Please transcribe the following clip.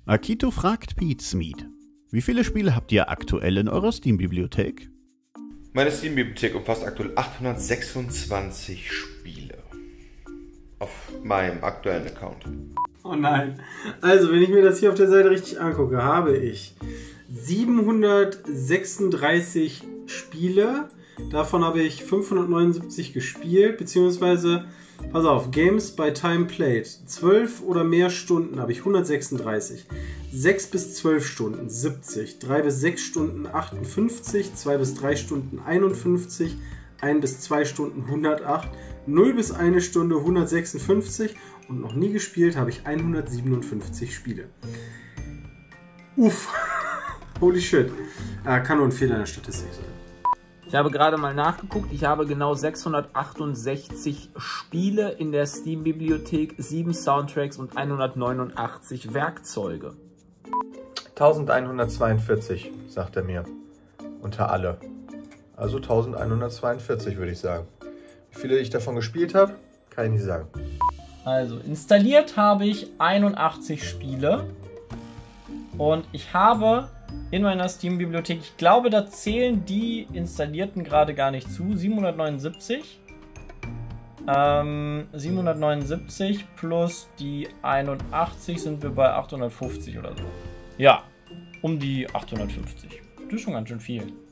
Akito fragt Pizmeet. Wie viele Spiele habt ihr aktuell in eurer Steam-Bibliothek? Meine Steam-Bibliothek umfasst aktuell 826 Spiele. Auf meinem aktuellen Account. Oh nein. Also, wenn ich mir das hier auf der Seite richtig angucke, habe ich 736 Spiele. Davon habe ich 579 gespielt, beziehungsweise, pass auf, Games by Time Played. 12 oder mehr Stunden habe ich 136. 6 bis 12 Stunden 70. 3 bis 6 Stunden 58. 2 bis 3 Stunden 51. 1 bis 2 Stunden 108. 0 bis 1 Stunde 156. Und noch nie gespielt habe ich 157 Spiele. Uff. Holy shit. Kann nur ein Fehler in der Statistik sein. Ich habe gerade mal nachgeguckt, ich habe genau 668 Spiele in der Steam-Bibliothek, 7 Soundtracks und 189 Werkzeuge. 1142, sagt er mir. Unter alle. Also 1142 würde ich sagen. Wie viele ich davon gespielt habe, kann ich nicht sagen. Also, installiert habe ich 81 Spiele. Und ich habe in meiner Steam-Bibliothek, ich glaube, da zählen die installierten gerade gar nicht zu, 779. 779 plus die 81 sind wir bei 850 oder so. Ja, um die 850. Das ist schon ganz schön viel.